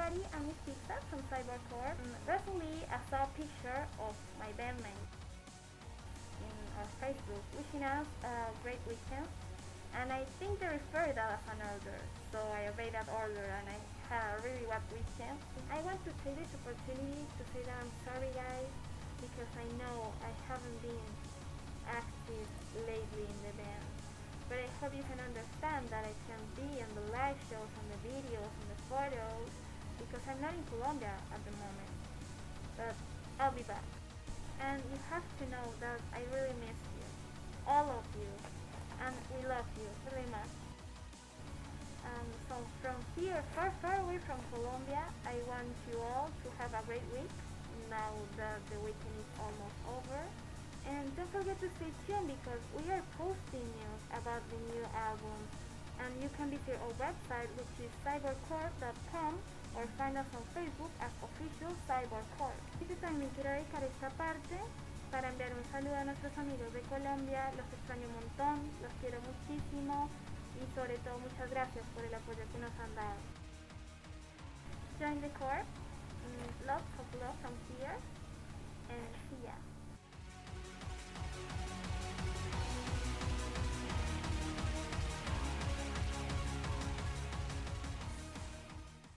everybody, I'm Miss Pizza from Psyborg Corp. Recently, I saw a picture of my bandmates in our Facebook wishing us a great weekend, and I think they referred that as an order, so I obeyed that order and I had a really wet weekend. I want to take this opportunity to say that I'm sorry guys, because I know I haven't been active lately in the band. But I hope you can understand that I can be on the live shows, on the videos, on the photos, because I'm not in Colombia at the moment. But I'll be back. And you have to know that I really miss you. All of you. And we love you very much. So from here, far away from Colombia, I want you all to have a great week, now that the weekend is almost over. And don't forget to stay tuned because we are posting news about the new album, and you can visit our website, which is cyborgcorp.com, or find us on Facebook as official Psyborg Corp. Yo también quiero dedicar esta parte para enviar un saludo a nuestros amigos de Colombia. Los extraño un montón, los quiero muchísimo y sobre todo muchas gracias por el apoyo que nos han dado. Join the Corp, lots of love from here, and see ya.